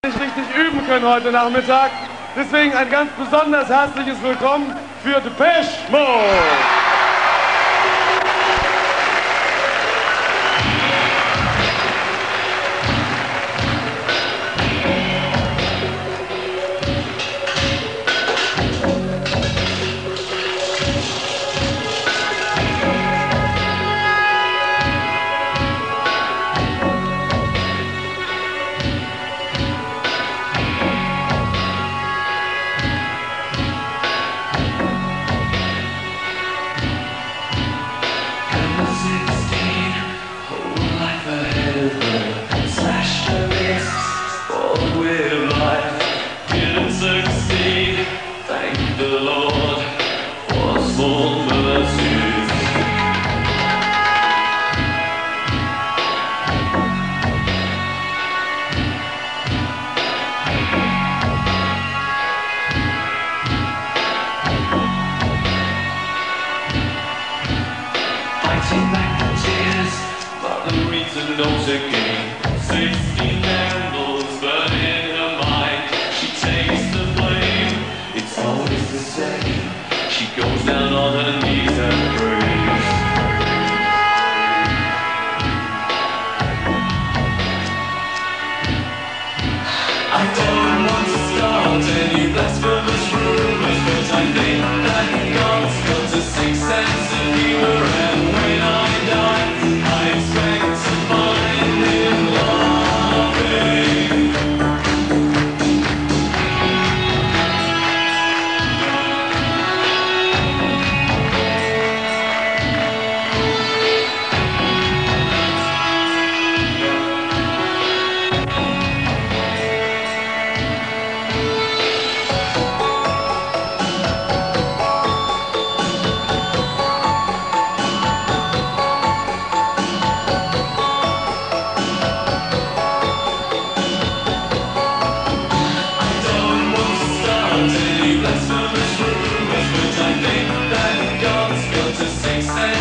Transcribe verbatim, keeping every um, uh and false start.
nicht richtig üben können heute Nachmittag. Deswegen ein ganz besonders herzliches Willkommen für Depeche Mode. Knows again, sixteen candles burn in her mind. She takes the blame, it's always the same. She goes down on her knees and prays. I don't want to start any blasphemous rumors, but I think that God's got a sixth sense of humor, and when I die, I expect to find him laughing. Blasphemous rumors, but I think that God's got a sixth sense.